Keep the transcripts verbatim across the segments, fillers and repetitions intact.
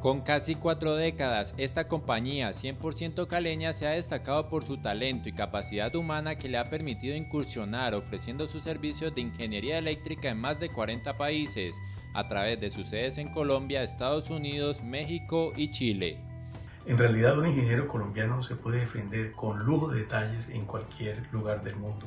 Con casi cuatro décadas, esta compañía cien por ciento caleña se ha destacado por su talento y capacidad humana que le ha permitido incursionar ofreciendo sus servicios de ingeniería eléctrica en más de cuarenta países, a través de sus sedes en Colombia, Estados Unidos, México y Chile. En realidad, un ingeniero colombiano se puede defender con lujo de detalles en cualquier lugar del mundo.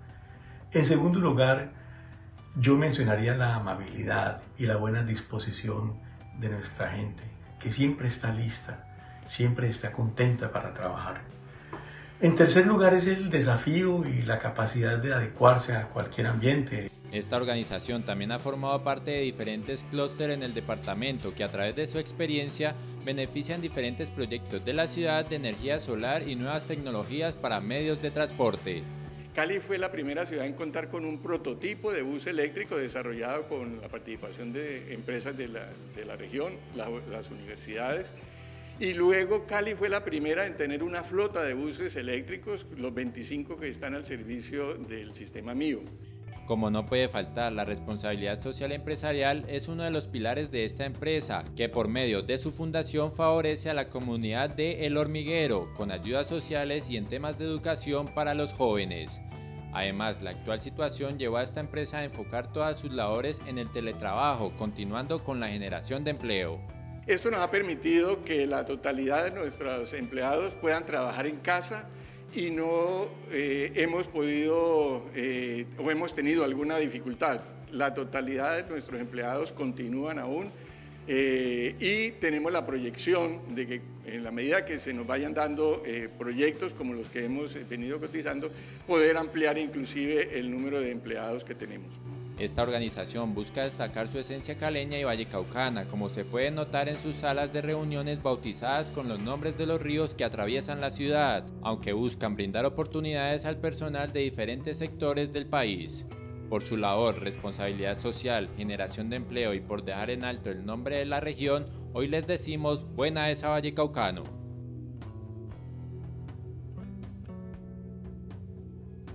En segundo lugar, yo mencionaría la amabilidad y la buena disposición de nuestra gente, que siempre está lista, siempre está contenta para trabajar. En tercer lugar es el desafío y la capacidad de adecuarse a cualquier ambiente. Esta organización también ha formado parte de diferentes clústeres en el departamento que a través de su experiencia benefician diferentes proyectos de la ciudad de energía solar y nuevas tecnologías para medios de transporte. Cali fue la primera ciudad en contar con un prototipo de bus eléctrico desarrollado con la participación de empresas de la, de la región, la, las universidades. Y luego Cali fue la primera en tener una flota de buses eléctricos, los veinticinco que están al servicio del sistema mío. Como no puede faltar, la responsabilidad social empresarial es uno de los pilares de esta empresa, que por medio de su fundación favorece a la comunidad de El Hormiguero, con ayudas sociales y en temas de educación para los jóvenes. Además, la actual situación llevó a esta empresa a enfocar todas sus labores en el teletrabajo, continuando con la generación de empleo. Esto nos ha permitido que la totalidad de nuestros empleados puedan trabajar en casa y no eh, hemos podido eh, o hemos tenido alguna dificultad. La totalidad de nuestros empleados continúan aún eh, y tenemos la proyección de que en la medida que se nos vayan dando eh, proyectos como los que hemos venido cotizando, poder ampliar inclusive el número de empleados que tenemos. Esta organización busca destacar su esencia caleña y vallecaucana, como se puede notar en sus salas de reuniones bautizadas con los nombres de los ríos que atraviesan la ciudad, aunque buscan brindar oportunidades al personal de diferentes sectores del país. Por su labor, responsabilidad social, generación de empleo y por dejar en alto el nombre de la región, hoy les decimos buena esa vallecaucano.